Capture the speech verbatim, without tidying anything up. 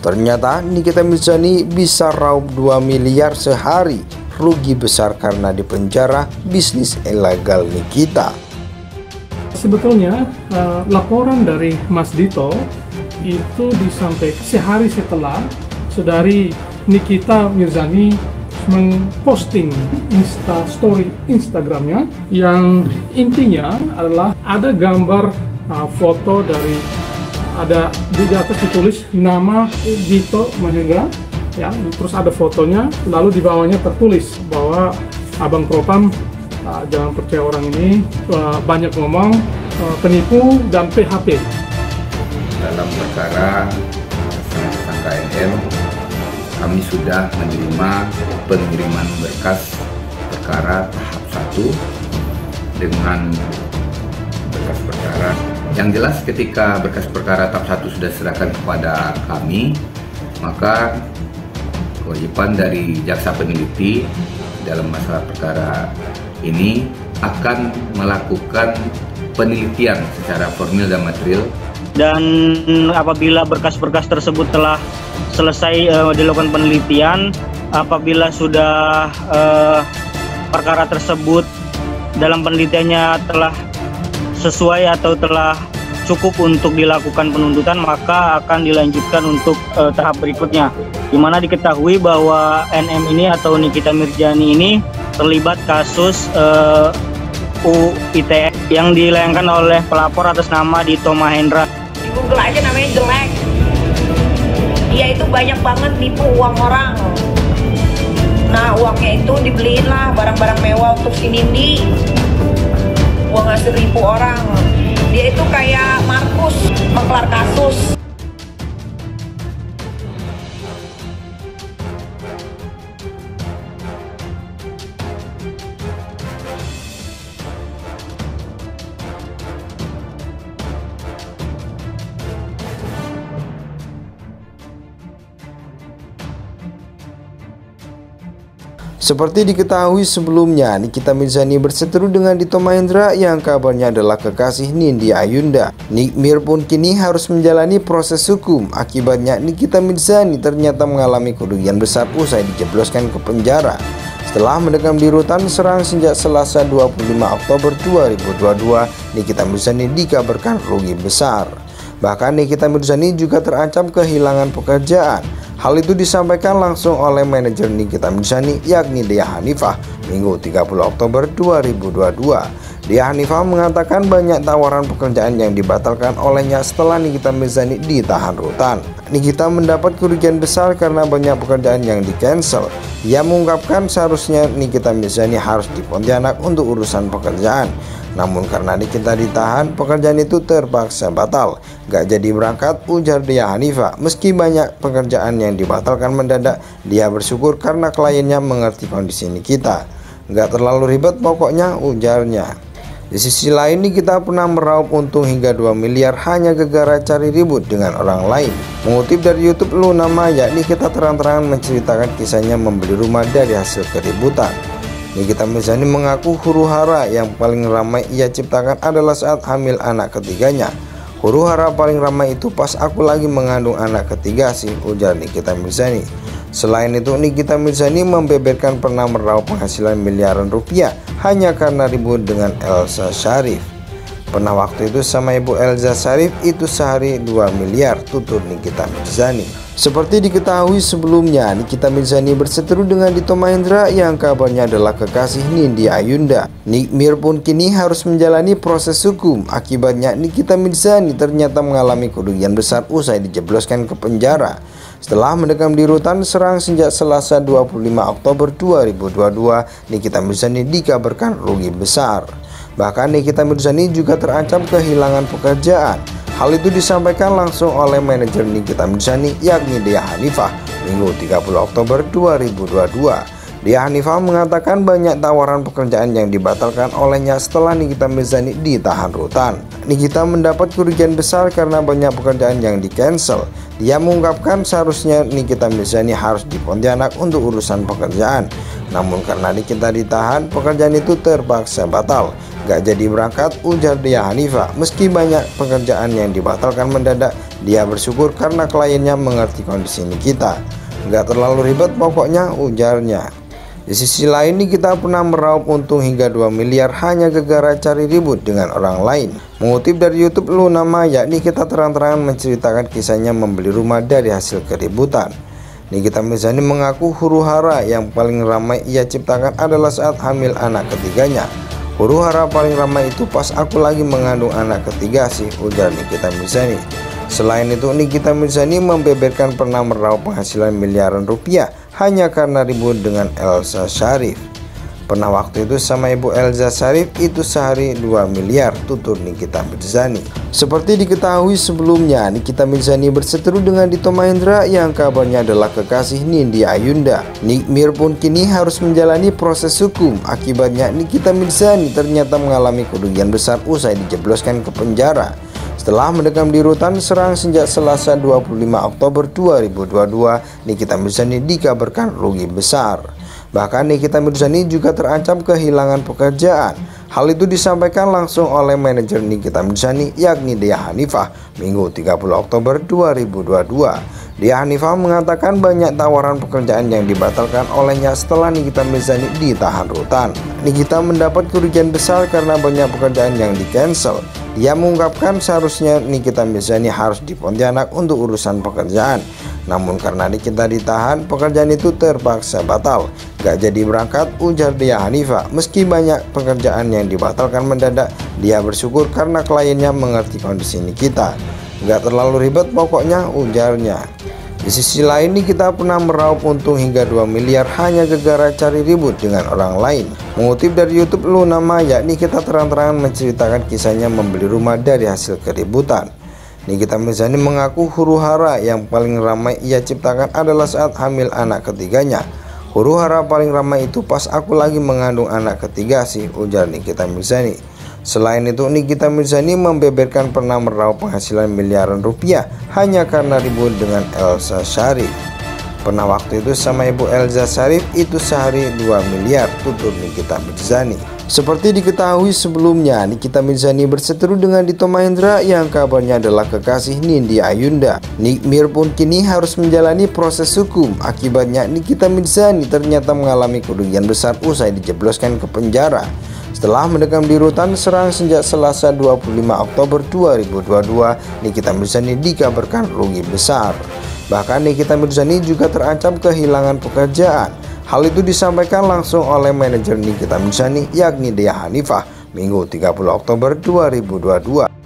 Ternyata Nikita Mirzani bisa raup dua miliar sehari, rugi besar karena dipenjara bisnis ilegal Nikita. Sebetulnya uh, laporan dari Mas Dito itu disampaikan sehari setelah saudari Nikita Mirzani memposting Insta Story Instagramnya yang intinya adalah ada gambar uh, foto dari ada di atas ditulis nama Dito Mahendra, ya, terus ada fotonya, lalu di bawahnya tertulis bahwa Abang Propam uh, jangan percaya orang ini, uh, banyak ngomong, uh, penipu dan P H P. Dalam perkara tersangka N M, kami sudah menerima pengiriman berkas perkara tahap satu dengan berkas perkara. Yang jelas ketika berkas perkara tahap satu sudah diserahkan kepada kami, maka kewajiban dari jaksa peneliti dalam masalah perkara ini akan melakukan penelitian secara formil dan material. Dan apabila berkas-berkas tersebut telah selesai uh, dilakukan penelitian, apabila sudah uh, perkara tersebut dalam penelitiannya telah sesuai atau telah cukup untuk dilakukan penuntutan, maka akan dilanjutkan untuk uh, tahap berikutnya, di mana diketahui bahwa N M ini atau Nikita Mirzani ini terlibat kasus uh, U I T E yang dilayangkan oleh pelapor atas nama Dito Mahendra. Di Google aja namanya jelek. Dia itu banyak banget nipu uang orang. Nah, uangnya itu dibeliin lah barang-barang mewah untuk si Nindi. Uang hasil nipu orang. Dia itu kayak Markus, maklar kasus. Seperti diketahui sebelumnya, Nikita Mirzani berseteru dengan Dito Mahendra yang kabarnya adalah kekasih Nindi Ayunda. Nik Mir pun kini harus menjalani proses hukum. Akibatnya Nikita Mirzani ternyata mengalami kerugian besar usai dijebloskan ke penjara. Setelah mendekam di rutan Serang sejak Selasa dua puluh lima Oktober dua ribu dua puluh dua, Nikita Mirzani dikabarkan rugi besar. Bahkan Nikita Mirzani juga terancam kehilangan pekerjaan. Hal itu disampaikan langsung oleh manajer Nikita Mirzani yakni Dea Hanifah Minggu tiga puluh Oktober dua ribu dua puluh dua. Dea Hanifah mengatakan banyak tawaran pekerjaan yang dibatalkan olehnya setelah Nikita Mirzani ditahan rutan. Nikita mendapat kerugian besar karena banyak pekerjaan yang di-cancel. Ia mengungkapkan seharusnya Nikita Mirzani harus di Pontianak untuk urusan pekerjaan. Namun karena Nikita ditahan, pekerjaan itu terpaksa batal. Gak jadi berangkat, ujar Dea Hanifah. Meski banyak pekerjaan yang dibatalkan mendadak, dia bersyukur karena kliennya mengerti kondisi Nikita. Gak terlalu ribet pokoknya, ujarnya. Di sisi lain, Nikita pernah meraup untung hingga dua miliar hanya gara-gara cari ribut dengan orang lain. Mengutip dari YouTube Luna Maya, Nikita terang-terangan menceritakan kisahnya membeli rumah dari hasil keributan. Nikita Mirzani mengaku huru-hara yang paling ramai ia ciptakan adalah saat hamil anak ketiganya. Huru-hara paling ramai itu pas aku lagi mengandung anak ketiga sih, ujar Nikita Mirzani. Selain itu, Nikita Mirzani membeberkan pernah meraup penghasilan miliaran rupiah hanya karena ribut dengan Elsa Sharif. Pernah waktu itu sama ibu Elsa Sharif itu sehari dua miliar, tutur Nikita Mirzani. Seperti diketahui sebelumnya, Nikita Mirzani berseteru dengan Dito Mahendra yang kabarnya adalah kekasih Nindi Ayunda. Nik Mir pun kini harus menjalani proses hukum. Akibatnya Nikita Mirzani ternyata mengalami kerugian besar usai dijebloskan ke penjara. Setelah mendekam di rutan Serang sejak Selasa dua puluh lima Oktober dua ribu dua puluh dua, Nikita Mirzani dikabarkan rugi besar. Bahkan Nikita Mirzani juga terancam kehilangan pekerjaan. Hal itu disampaikan langsung oleh manajer Nikita Mirzani yakni Dea Hanifah Minggu tiga puluh Oktober dua ribu dua puluh dua. Dea Hanifah mengatakan banyak tawaran pekerjaan yang dibatalkan olehnya setelah Nikita Mirzani ditahan rutan. Nikita mendapat kerugian besar karena banyak pekerjaan yang di-cancel. Dia mengungkapkan seharusnya Nikita Mirzani harus di Pontianak untuk urusan pekerjaan. Namun karena Nikita ditahan, pekerjaan itu terpaksa batal. Gak jadi berangkat, ujar Dea Hanifah. Meski banyak pekerjaan yang dibatalkan mendadak, dia bersyukur karena kliennya mengerti kondisi Nikita. Gak terlalu ribet pokoknya, ujarnya. Di sisi lain, Nikita pernah meraup untung hingga dua miliar hanya gara-gara cari ribut dengan orang lain. Mengutip dari YouTube Luna Maya, Nikita terang-terangan menceritakan kisahnya membeli rumah dari hasil keributan. Nikita Mirzani mengaku huru-hara yang paling ramai ia ciptakan adalah saat hamil anak ketiganya. Huru-hara paling ramai itu pas aku lagi mengandung anak ketiga sih, ujar Nikita Mirzani. Selain itu, Nikita Mirzani membeberkan pernah meraup penghasilan miliaran rupiah hanya karena ribut dengan Elsa Sharif. Pernah waktu itu sama ibu Elsa Sharif itu sehari dua miliar, tutur Nikita Mirzani. Seperti diketahui sebelumnya, Nikita Mirzani berseteru dengan Dito Mahendra yang kabarnya adalah kekasih Nindya Ayunda. Nick Mir pun kini harus menjalani proses hukum. Akibatnya Nikita Mirzani ternyata mengalami kerugian besar usai dijebloskan ke penjara. Setelah mendekam di rutan Serang sejak Selasa dua puluh lima Oktober dua ribu dua puluh dua, Nikita Mirzani dikabarkan rugi besar. Bahkan Nikita Mirzani juga terancam kehilangan pekerjaan. Hal itu disampaikan langsung oleh manajer Nikita Mirzani yakni Dea Hanifah Minggu tiga puluh Oktober dua ribu dua puluh dua. Dea Hanifah mengatakan banyak tawaran pekerjaan yang dibatalkan olehnya setelah Nikita Mirzani ditahan rutan. Nikita mendapat kerugian besar karena banyak pekerjaan yang di-cancel. Ia mengungkapkan seharusnya Nikita Mirzani harus di Pontianak untuk urusan pekerjaan. Namun karena Nikita ditahan, pekerjaan itu terpaksa batal. Gak jadi berangkat, ujar Dea Hanifah. Meski banyak pekerjaan yang dibatalkan mendadak, dia bersyukur karena kliennya mengerti kondisi Nikita. Gak terlalu ribet pokoknya, ujarnya. Di sisi lain, Nikita pernah meraup untung hingga dua miliar hanya gara-gara cari ribut dengan orang lain. Mengutip dari YouTube Luna Maya, Nikita terang-terangan menceritakan kisahnya membeli rumah dari hasil keributan. Nikita Mirzani mengaku huru-hara yang paling ramai ia ciptakan adalah saat hamil anak ketiganya. Huru-hara paling ramai itu pas aku lagi mengandung anak ketiga sih, ujar Nikita Mirzani. Selain itu, Nikita Mirzani membeberkan pernah meraup penghasilan miliaran rupiah hanya karena ribut dengan Elsa Sharif. Pernah waktu itu sama ibu Elsa Sharif itu sehari dua miliar, tutur Nikita Mirzani. Seperti diketahui sebelumnya, Nikita Mirzani berseteru dengan Dito Mahendra yang kabarnya adalah kekasih Nindya Ayunda. Nick Mir pun kini harus menjalani proses hukum. Akibatnya Nikita Mirzani ternyata mengalami kerugian besar usai dijebloskan ke penjara. Setelah mendekam di rutan Serang sejak Selasa dua puluh lima Oktober dua ribu dua puluh dua, Nikita Mirzani dikabarkan rugi besar. Bahkan Nikita Mirzani juga terancam kehilangan pekerjaan. Hal itu disampaikan langsung oleh manajer Nikita Mirzani yakni Dea Hanifah Minggu tiga puluh Oktober dua ribu dua puluh dua.